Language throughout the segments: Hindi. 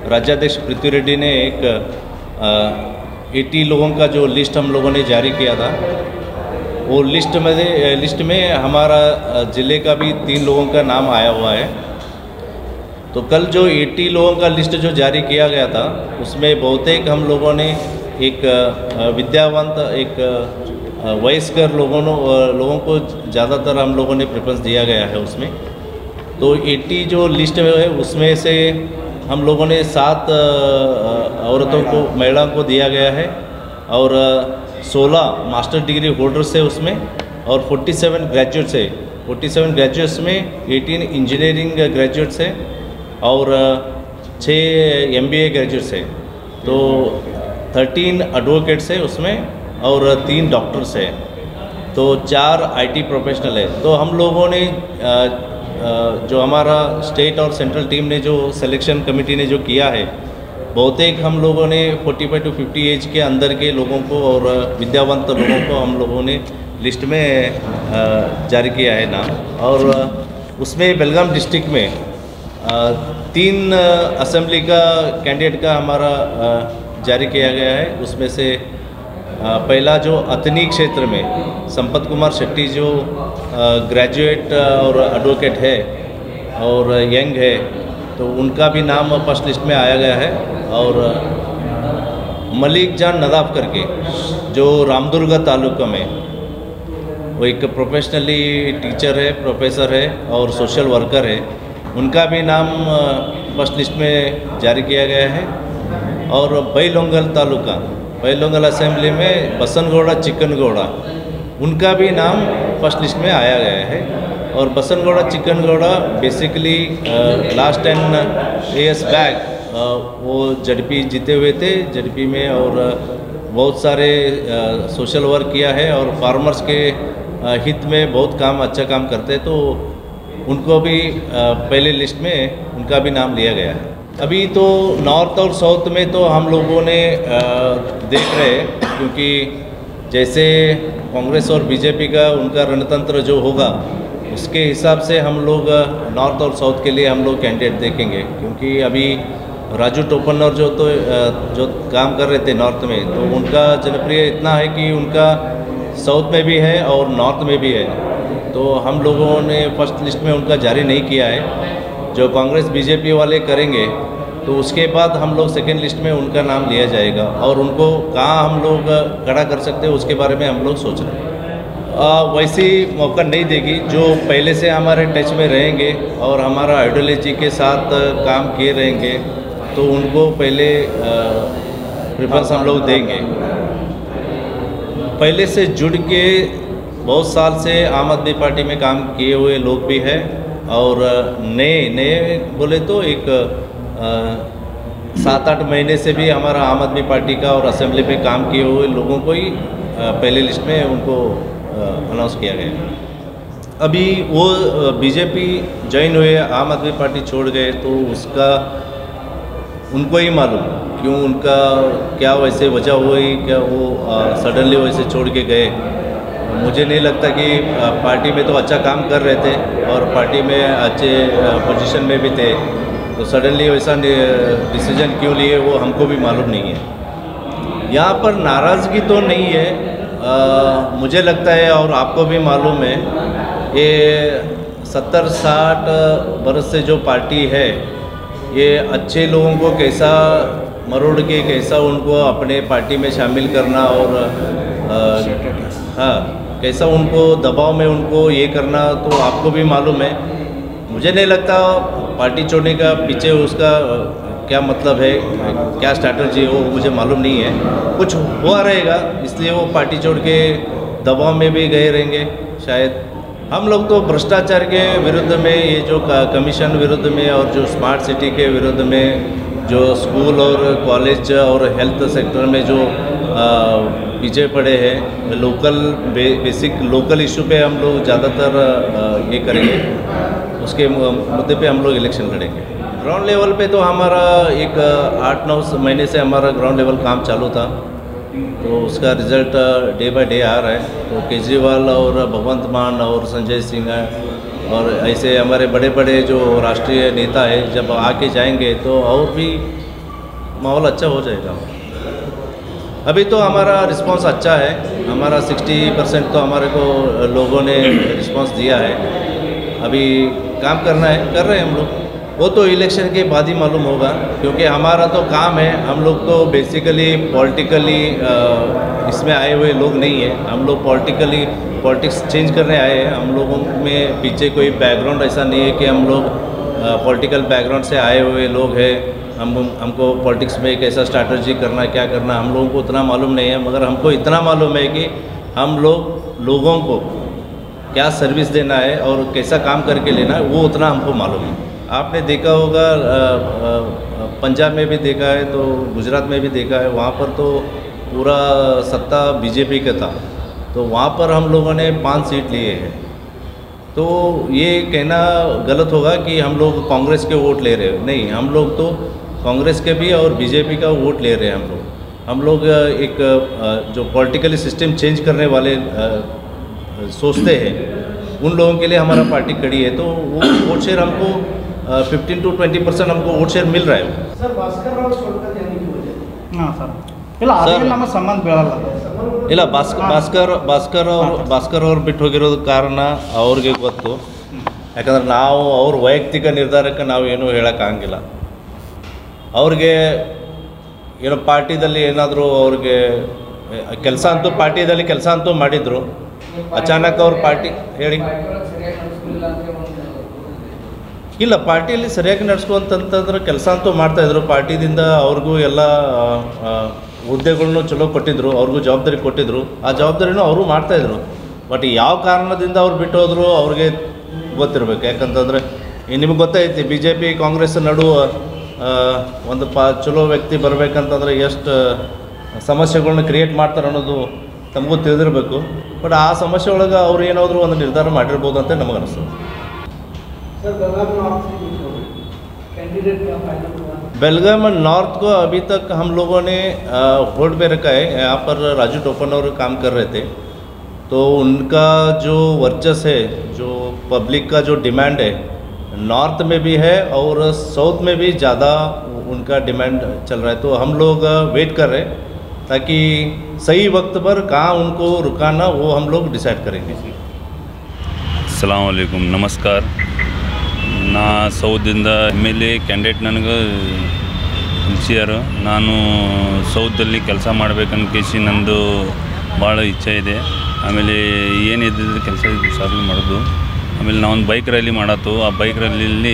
राज्याध्यक्ष पृथ्वी रेड्डी ने एक 80 लोगों का जो लिस्ट हम लोगों ने जारी किया था, वो लिस्ट में हमारा ज़िले का भी 3 लोगों का नाम आया हुआ है। तो कल जो 80 लोगों का लिस्ट जो जारी किया गया था, उसमें बहुतेक हम लोगों ने एक विद्यावंत, एक वयस्कर लोगों को ज़्यादातर हम लोगों ने प्रेफरेंस दिया गया है उसमें। तो 80 जो लिस्ट में है उसमें से हम लोगों ने 7 औरतों को, महिलाओं को दिया गया है और 16 मास्टर डिग्री होल्डर्स है उसमें और 47 ग्रेजुएट्स है। 47 ग्रेजुएट्स में 18 इंजीनियरिंग ग्रेजुएट्स है और 6 MBA ग्रेजुएट्स है। तो 13 एडवोकेट्स है उसमें और 3 डॉक्टर्स है, तो 4 IT प्रोफेशनल है। तो हम लोगों ने जो हमारा स्टेट और सेंट्रल टीम ने जो सिलेक्शन कमेटी ने जो किया है, बहुतेक हम लोगों ने 45 to 50 एज के अंदर के लोगों को और विद्यावंत लोगों को हम लोगों ने लिस्ट में जारी किया है नाम। और उसमें बेलगाम डिस्ट्रिक्ट में 3 असेंबली का कैंडिडेट का हमारा जारी किया गया है। उसमें से पहला जो अतनी क्षेत्र में संपत कुमार शेट्टी जो ग्रेजुएट और एडवोकेट है और यंग है, तो उनका भी नाम फर्स्ट लिस्ट में आया गया है। और मलिक जान नदाफ करके जो रामदुर्गा तालुका में, वो एक प्रोफेशनली टीचर है, प्रोफेसर है और सोशल वर्कर है, उनका भी नाम फर्स्ट लिस्ट में जारी किया गया है। और बैलोंगल तालुका, बैलोंगल असेंबली में बसनगौड़ा चिकनगौड़ा, उनका भी नाम फर्स्ट लिस्ट में आया गया है। और Basanagouda Chikanagouda basically last 10 years back वो JDP जीते हुए थे, JDP में, और बहुत सारे सोशल वर्क किया है और फार्मर्स के हित में बहुत अच्छा काम करते हैं, तो उनको भी पहले लिस्ट में उनका भी नाम लिया गया है। अभी तो नॉर्थ और साउथ में तो हम लोगों ने देख रहे हैं, क्योंकि जैसे कांग्रेस और बीजेपी का उनका रणतंत्र जो होगा, उसके हिसाब से हम लोग नॉर्थ और साउथ के लिए हम लोग कैंडिडेट देखेंगे। क्योंकि अभी राजू टोपन्नर जो काम कर रहे थे नॉर्थ में, तो उनका जनप्रिय इतना है कि उनका साउथ में भी है और नॉर्थ में भी है। तो हम लोगों ने फर्स्ट लिस्ट में उनका जारी नहीं किया है। जो कांग्रेस बीजेपी वाले करेंगे तो उसके बाद हम लोग सेकेंड लिस्ट में उनका नाम लिया जाएगा, और उनको कहाँ हम लोग खड़ा कर सकते हैं उसके बारे में हम लोग सोच रहे हैं। वैसी मौका नहीं देगी। जो पहले से हमारे टच में रहेंगे और हमारा आइडियोलॉजी के साथ काम किए रहेंगे, तो उनको पहले प्रेफरेंस हम लोग देंगे। पहले से जुड़ के बहुत साल से आम आदमी पार्टी में काम किए हुए लोग भी हैं, और नए बोले तो एक 7-8 महीने से भी हमारा आम आदमी पार्टी का और असेंबली पे काम किए हुए लोगों को ही पहले लिस्ट में उनको अनाउंस किया गया। अभी वो बीजेपी ज्वाइन हुए, आम आदमी पार्टी छोड़ गए, तो उसका उनको ही मालूम क्यों, उनका क्या वैसे वजह हुई, क्या वो सडनली वैसे छोड़ के गए। मुझे नहीं लगता कि पार्टी में तो अच्छा काम कर रहे थे और पार्टी में अच्छे पोजीशन में भी थे, तो सडनली वैसा डिसीजन क्यों लिए वो हमको भी मालूम नहीं है। यहाँ पर नाराज़गी तो नहीं है, मुझे लगता है और आपको भी मालूम है, ये 70-60 बरस से जो पार्टी है, ये अच्छे लोगों को कैसा मरोड़ के कैसा उनको अपने पार्टी में शामिल करना और हाँ कैसा उनको दबाव में उनको ये करना, तो आपको भी मालूम है। मुझे नहीं लगता पार्टी छोड़ने का पीछे उसका क्या मतलब है, क्या स्ट्रैटेजी है, वो मुझे मालूम नहीं है। कुछ हुआ रहेगा इसलिए वो पार्टी छोड़ के दबाव में भी गए रहेंगे शायद। हम लोग तो भ्रष्टाचार के विरुद्ध में, ये जो कमीशन विरुद्ध में और जो स्मार्ट सिटी के विरुद्ध में, जो स्कूल और कॉलेज और हेल्थ सेक्टर में जो पीछे पड़े हैं, लोकल बेसिक लोकल इशू पे हम लोग ज़्यादातर ये करेंगे, उसके मुद्दे पे हम लोग इलेक्शन लड़ेंगे। ग्राउंड लेवल पे तो हमारा एक 8-9 महीने से हमारा ग्राउंड लेवल काम चालू था, तो उसका रिज़ल्ट डे बाय डे आ रहा है। तो केजरीवाल और भगवंत मान और संजय सिंह और ऐसे हमारे बड़े बड़े जो राष्ट्रीय नेता है, जब आके जाएंगे तो और भी माहौल अच्छा हो जाएगा। अभी तो हमारा रिस्पांस अच्छा है, हमारा 60% तो हमारे को लोगों ने रिस्पांस दिया है। अभी काम करना है, कर रहे हैं हम लोग। वो तो इलेक्शन के बाद ही मालूम होगा, क्योंकि हमारा तो काम है, हम लोग तो बेसिकली पॉलिटिकली इसमें आए हुए लोग नहीं हैं। हम लोग पॉलिटिक्स चेंज करने आए हैं। हम लोगों में पीछे कोई बैकग्राउंड ऐसा नहीं है कि हम लोग पॉलिटिकल बैकग्राउंड से आए हुए लोग हैं। हमको पॉलिटिक्स में कैसा स्ट्रैटेजी करना, क्या करना, हम लोगों को उतना मालूम नहीं है। मगर हमको इतना मालूम है कि हम लोगों को क्या सर्विस देना है और कैसा काम करके लेना है, वो उतना हमको मालूम है। आपने देखा होगा, पंजाब में भी देखा है, तो गुजरात में भी देखा है, वहाँ पर तो पूरा सत्ता बीजेपी का था, तो वहाँ पर हम लोगों ने 5 सीट लिए हैं। तो ये कहना गलत होगा कि हम लोग कांग्रेस के वोट ले रहे हैं, नहीं, हम लोग तो कांग्रेस के भी और बीजेपी का वोट ले रहे हैं। हम लोग एक जो पॉलिटिकली सिस्टम चेंज करने वाले सोचते हैं, उन लोगों के लिए हमारा पार्टी खड़ी है। तो वो वोट शेयर हमको 15 to 20% हमको वोट शेयर मिल रहा है। ಸರ್ ಭಾಸ್ಕರ್ ರಾವ್ ಸೋಲ್ಕರ್ ಯಾನಿಗೆ ಹೋಗಿದೆ? ಹಾಂ ಸರ್, ಇಲ್ಲ ಅದೇನು ನಮ್ಮ ಸಂಬಂಧ ಬೀಳಲ್ಲ. ಇಲ್ಲ, ಭಾಸ್ಕರ್ ಅವ್ರು ಬಿಟ್ಟು ಹೋಗಿರೋದು ಕಾರಣ ಅವ್ರಿಗೆ ಗೊತ್ತು. ಯಾಕಂದ್ರೆ ನಾವು ಅವ್ರ ವೈಯಕ್ತಿಕ ನಿರ್ಧಾರಕ್ಕೆ ನಾವು ಏನೂ ಹೇಳೋಕ್ಕಾಗಂಗಿಲ್ಲ. ಅವ್ರಿಗೆ ಏನೋ ಪಾರ್ಟಿದಲ್ಲಿ ಏನಾದರೂ ಅವ್ರಿಗೆ ಕೆಲಸ ಅಂತೂ ಪಾರ್ಟಿದಲ್ಲಿ ಕೆಲಸ ಅಂತೂ ಮಾಡಿದರು. ಅಚಾನಕ್ ಅವ್ರ ಪಾರ್ಟಿ ಹೇಳಿ ಇಲ್ಲ, ಪಾರ್ಟಿಯಲ್ಲಿ ಸರಿಯಾಗಿ ನಡೆಸ್ಕೊಂತಂತಂದ್ರೆ ಕೆಲಸ ಅಂತೂ ಮಾಡ್ತಾಯಿದ್ರು. ಪಾರ್ಟಿದಿಂದ ಅವ್ರಿಗೂ ಎಲ್ಲ ಹುದ್ದೆಗಳ್ನು ಚಲೋ ಕೊಟ್ಟಿದ್ದರು, ಅವ್ರಿಗೂ ಜವಾಬ್ದಾರಿ ಕೊಟ್ಟಿದ್ದರು. ಆ ಜವಾಬ್ದಾರಿನೂ ಅವರು ಮಾಡ್ತಾಯಿದ್ರು. ಬಟ್ ಯಾವ ಕಾರಣದಿಂದ ಅವ್ರು ಬಿಟ್ಟು ಹೋದರು ಅವ್ರಿಗೆ ಗೊತ್ತಿರಬೇಕು. ಯಾಕಂತಂದರೆ ನಿಮಗೆ ಗೊತ್ತೈತಿ, ಬಿ ಜೆ ಪಿ ಕಾಂಗ್ರೆಸ್ ನಡುವ ಒಂದು ಚಲೋ ವ್ಯಕ್ತಿ ಬರಬೇಕಂತಂದ್ರೆ ಎಷ್ಟು ಸಮಸ್ಯೆಗಳನ್ನ ಕ್ರಿಯೇಟ್ ಮಾಡ್ತಾರೆ ಅನ್ನೋದು ತಮಗೂ ತಿಳಿದಿರಬೇಕು. ಬಟ್ ಆ ಸಮಸ್ಯೆ ಒಳಗೆ ಅವ್ರು ಏನಾದರೂ ಒಂದು ನಿರ್ಧಾರ ಮಾಡಿರ್ಬೋದು ಅಂತ ನಮಗೆ ಅನಿಸ್ತದೆ. बेलगाम नॉर्थ को अभी तक हम लोगों ने होल्ड पे रखा है। यहाँ पर राजू टोपनोर काम कर रहे थे, तो उनका जो वर्चस्व है, जो पब्लिक का जो डिमांड है, नॉर्थ में भी है और साउथ में भी ज़्यादा उनका डिमांड चल रहा है। तो हम लोग वेट कर रहे हैं ताकि सही वक्त पर कहाँ उनको रुकाना वो हम लोग डिसाइड करेंगे। अस्सलाम वालेकुम, नमस्कार. ನಾ ಸೌದಿಂದ MLA ಕ್ಯಾಂಡಿಡೇಟ್ ನನಗೆ ತಿಳಿಸ್ಯಾರ. ನಾನು ಸೌದಲ್ಲಿ ಕೆಲಸ ಮಾಡಬೇಕನ್ಕೇಸಿ ನಂದು ಭಾಳ ಇಚ್ಛೆ ಇದೆ. ಆಮೇಲೆ ಏನಿದ್ದಿದ್ದು ಕೆಲಸ ಸಾಧನೆ ಮಾಡೋದು. ಆಮೇಲೆ ನಾವೊಂದು ಬೈಕ್ ರ್ಯಾಲಿ ಮಾಡತ್ತು. ಆ ಬೈಕ್ ರ್ಯಾಲಿಯಲ್ಲಿ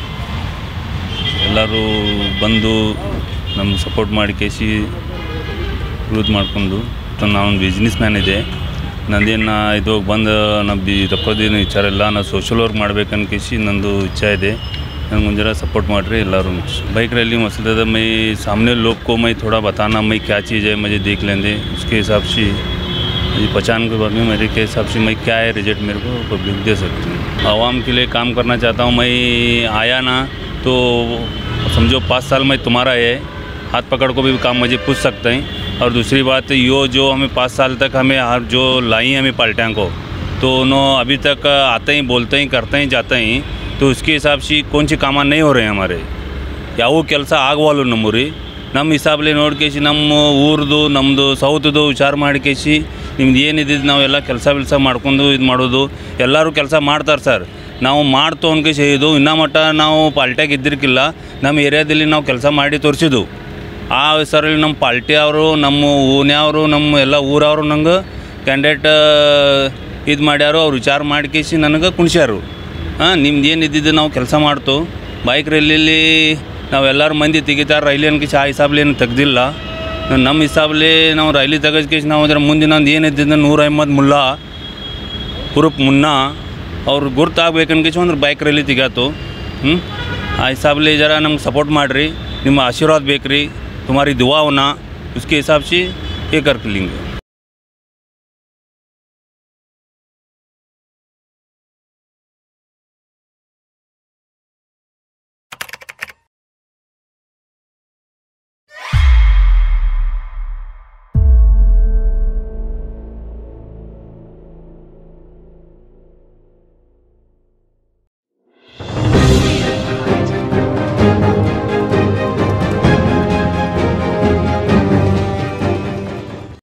ಎಲ್ಲರೂ ಬಂದು ನಮ್ಗೆ ಸಪೋರ್ಟ್ ಮಾಡಿ ಕೇಸಿ ಯೂಸ್ ಮಾಡಿಕೊಂಡು, ನಾವೊಂದು ಬಿಸ್ನೆಸ್ ಮ್ಯಾನ್ ಇದೆ. ನಂದೇನು ಇದು ಬಂದು ರೊಕ್ಕದೇನು ವಿಚಾರ ಇಲ್ಲ. ನಾನು ಸೋಷಲ್ ವರ್ಕ್ ಮಾಡ್ಬೇಕನ್ಕೇಸಿ ನಂದು ಇಚ್ಛೆ ಇದೆ. ನನಗೆ ಒಂದು ಜरा सपोर्ट ಮಾಡಿರಿ ಎಲ್ಲರೂ. बाइक रैली मसला था, मैं सामने लोग को मैं थोड़ा बताना मैं क्या चीज़ है मुझे देख लेंगे, उसके हिसाब से पहचान के बाद में मेरे के हिसाब से मैं क्या है रिजल्ट मेरे को पब्लिक दे सकती हूँ. आवाम के लिए काम करना चाहता हूँ. मैं आया ना तो समझो 5 साल में तुम्हारा है, हाथ पकड़ को भी काम मुझे पूछ सकते हैं. और दूसरी बात जो हमें 5 साल तक हमें जो लाई हमें पार्टियाँ को, तो उन्होंने अभी तक आते ही बोलते ही करते ही जाते ही, तो उसके हिसाब से कौन सी काम नहीं हो रहे हैं हमारे. ಯಾವ ಕೆಲಸ ಆಗವಲ್ಲು ನಮ್ಮೂರಿ. ನಮ್ಮ ಹಿಸಾಬಲ್ಲಿ ನೋಡ್ಕೇಸಿ ನಮ್ಮ ಊರ್ದು ನಮ್ಮದು ಸೌತ್ದು ವಿಚಾರ ಮಾಡ್ಕೇಸಿ ನಿಮ್ದು ಏನಿದ್ದು ನಾವೆಲ್ಲ ಕೆಲಸ ಮಾಡ್ಕೊಂಡು ಇದು ಮಾಡೋದು. ಎಲ್ಲರೂ ಕೆಲಸ ಮಾಡ್ತಾರೆ ಸರ್, ನಾವು ಮಾಡ್ತು ಅನ್ಕೇಸಿ ಇದು ಇನ್ನೂ ಮಟ್ಟ ನಾವು ಪಾಲ್ಟ್ಯಾಗ ಇದ್ದಿರ್ಕಿಲ್ಲ. ನಮ್ಮ ಏರಿಯಾದಲ್ಲಿ ನಾವು ಕೆಲಸ ಮಾಡಿ ತೋರಿಸಿದ್ದು. ಆ ಹೆಸರಲ್ಲಿ ನಮ್ಮ ಪಾಲ್ಟಿ ಅವರು, ನಮ್ಮ ಓನ್ಯವರು, ನಮ್ಮ ಎಲ್ಲ ಊರವರು ನಂಗೆ ಕ್ಯಾಂಡಿಡೇಟ್ ಇದು ಮಾಡ್ಯಾರು. ಅವ್ರು ವಿಚಾರ ಮಾಡ್ಕೇಸಿ ನನಗೆ ಕುಣಿಸ್ಯಾರು. ನಿಮ್ದು ಏನು ಇದ್ದಿದ್ದು ನಾವು ಕೆಲಸ ಮಾಡ್ತು. ಬೈಕ್ ರ್ಯಾಲಿಯಲ್ಲಿ ನಾವೆಲ್ಲರೂ ಮಂದಿ ತೆಗಿತಾರೆ ರೈಲಿ ಅನ್ಕೇಸಿ ಆ ಹಿಸಾಬಲ್ಲಿ ಏನು ತೆಗ್ದಿಲ್ಲ. ನಮ್ಮ ಹಿಸಾಬಲ್ಲಿ ನಾವು ರೈಲಿ ತೆಗೆದ್ಕೇಸಿ ನಾವು ಅದರ ಮುಂದಿನೊಂದು ಏನಿದ್ದಿದ್ದು 150 ಮುಲ್ಲಾ ಹುರುಪ್ ಮುನ್ನಾ ಅವ್ರು ಗುರ್ತಾಗಬೇಕನ್ಕೇಸಿ ಒಂದು ಬೈಕ್ ರ್ಯಾಲಿ ತೆಗ್ಯಾತು. ಆ ಹಿಸಾಬಲ್ಲಿ ಜರ ನಮ್ಗೆ ಸಪೋರ್ಟ್ ಮಾಡಿರಿ, ನಿಮ್ಮ ಆಶೀರ್ವಾದ ಬೇಕು ರೀ, तुम्हारी दुआ होना, उसके हिसाब से ये कर लेंगे.